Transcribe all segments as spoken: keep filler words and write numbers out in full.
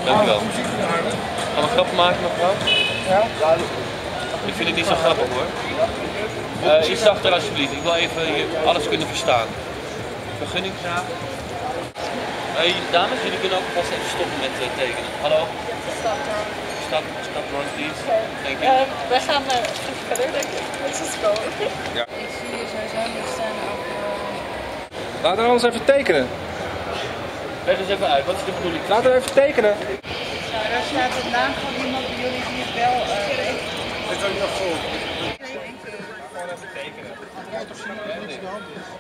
Dankjewel. Gaan we grappen maken, mevrouw? Ja. Ik vind het niet zo grappig hoor. Uh, iets zachter alsjeblieft. Ik wil even hier alles kunnen verstaan. Vergunningsvraag. Hey, dames, jullie kunnen ook vast even stoppen met uh, tekenen. Hallo? Stop, Stop, stop, run please. Thank you. Uh, we gaan uh, verder, denk ik. Het is komen. Ja. Ik zie je sowieso niet staan op... Uh... Laten we anders even tekenen. Leg eens even uit, wat is de bedoeling? Laten we even tekenen. Nou, daar staat de naam van iemand die jullie die het wel uh, weet. Dit is ook nog vol. Gewoon even tekenen. Ja, toch zien we dat niks aan de hand is.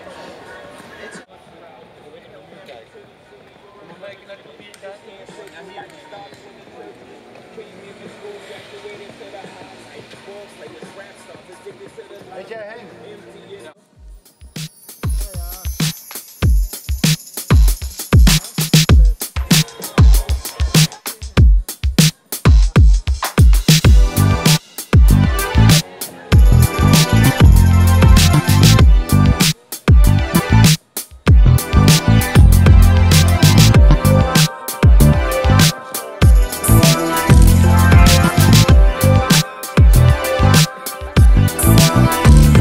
Weet jij heen? Bye.